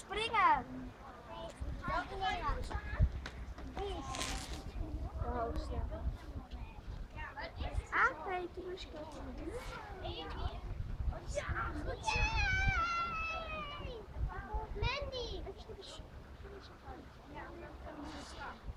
springen. Welke leraar? De hoogste. Ah, nee, toen moest ik ook in de buurt. Ja, goed. Mandy!